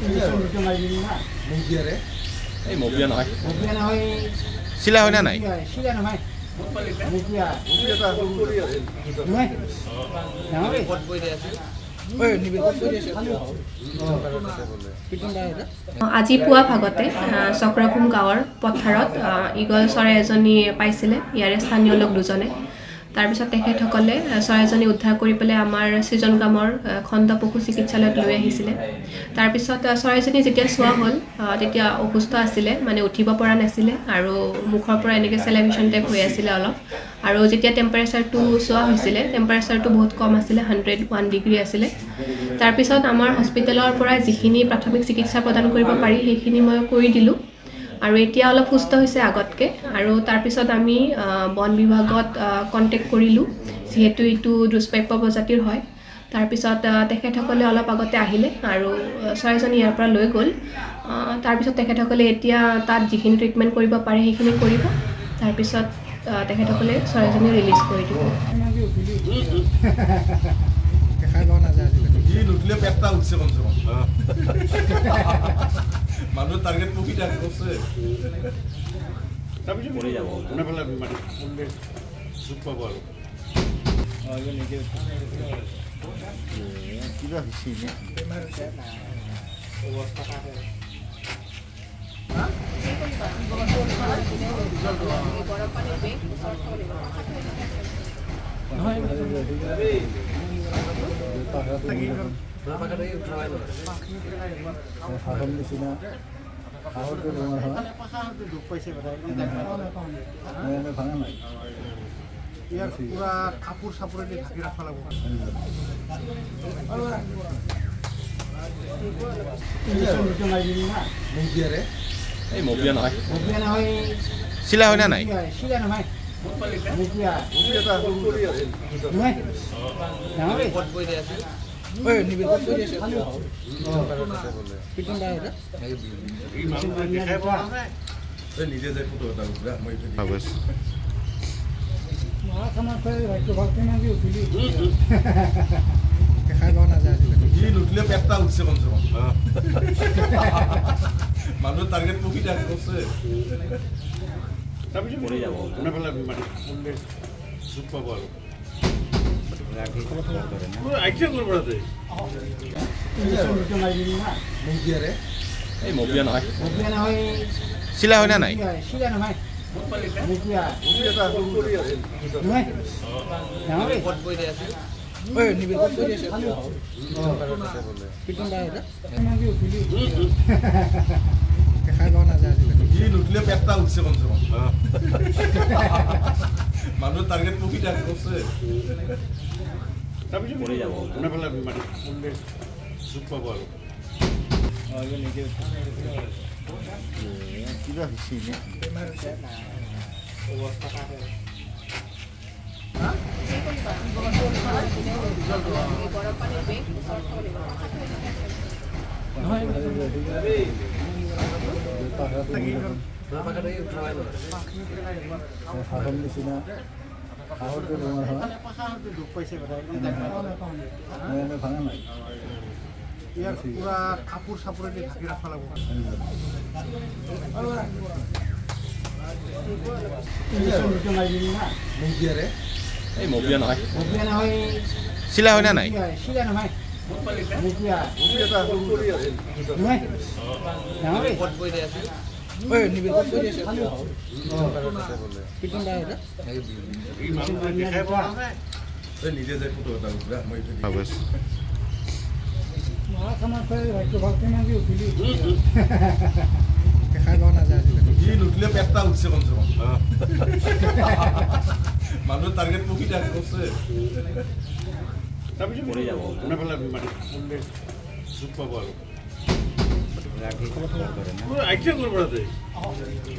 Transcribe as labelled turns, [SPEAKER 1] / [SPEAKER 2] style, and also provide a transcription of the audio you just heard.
[SPEAKER 1] এই মবিয়া নহয় চিলা হয় না নাই
[SPEAKER 2] আজি পুৱা ভাগতে চক্ৰভূম গাঁৱৰ পথাৰত ইগল চৰাই এজনী পাইছিলে ইয়াৰে স্থানীয় লোক দুজনে তাৰপিছত তেখেতসকলে চৰাইজনী উদ্ধাৰ কৰি পেলাই আমাৰ সৃজন গ্ৰামৰ খণ্ড পশু চিকিৎসালয়ত লৈ আহিছিলে তাৰপিছত চৰাইজনী যেতিয়া চোৱা হ'ল তেতিয়া অসুস্থ আছিলে মানে উঠিব পৰা নাছিলে আৰু মুখৰ পৰা এনেকৈ চেলাইভেশ্যন টাইপ হৈ আছিলে অলপ আৰু যেতিয়া টেম্পাৰেচাৰটো চোৱা হৈছিলে টেম্পাৰেচাৰটো বহুত কম আছিলে 101 ডিগ্ৰী আছিলে তাৰপিছত আমাৰ হস্পিটেলৰ পৰা যিখিনি প্ৰাথমিক চিকিৎসা প্ৰদান কৰিব পাৰি সেইখিনি মই কৰি দিলোঁ আৰু এতিয়া অলপ সুস্থ হৈছে আগতকে আৰু তাৰপিছত আমি বন বিভাগত কন্টেক্ট কৰিলোঁ যেহেতু ইটো দুষ্প্ৰাপ্য প্ৰজাতিৰ হয় তাৰপিছত তেখেতসকলে অলপ আগতে আহিলে আৰু চৰাইজনী ইয়াৰ পৰা লৈ গ'ল তাৰপিছত তেখেতসকলে এতিয়া তাত যিখিনি ট্ৰিটমেণ্ট কৰিব পাৰে সেইখিনি কৰিব তাৰপিছত তেখেতসকলে চৰাইজনী ৰিলিজ কৰি দিব
[SPEAKER 3] মানুহ টার্গেট মুখি টাকা করছে তারপরে পড়ে যাব মনে ফেলা মানে বললে সুখ পাবো আর কিবা হইছে নে অবস্থা পুরা কাপড় সাপড়ে দিয়ে ঢাকি রাখা লাগবে
[SPEAKER 1] এই মবিয়া নহয় চিলা হয় না নাই
[SPEAKER 3] নিজে যে ফটো এটা মই লুটলে পেটটা উঠছে কমসে কম মানুষ টার্গেট মুখি টাকা করছে তারপরে পড়ে যাব মনে ফেলা মানে বললে সুখ পাবো আর
[SPEAKER 1] এই মবিয়া নহয় চিলা হয় না নাই
[SPEAKER 3] লুটলে পেটটা উঠছে কমসে কম মানুষ টার্গেট মুখি টাকা করছে তারপরে পড়ে যাব মনে ফেলা মানে বললে সুখ পাবো আর কিবা হইছে নে অবস্থা পুরা কাপড় সাপড়ে দিয়ে ঢাকি রাখা লাগবে
[SPEAKER 1] এই মবিয়া নহয় চিলা হয় না নাই
[SPEAKER 3] নিজে যে ফটো এটা মই লুটলে পেটটা উঠছে কমসে কম মানুষ টার্গেট মুখি টাকা করছে তারপরে পড়ে যাব মনে ফেলা মানে বললে সুখ পাবো আর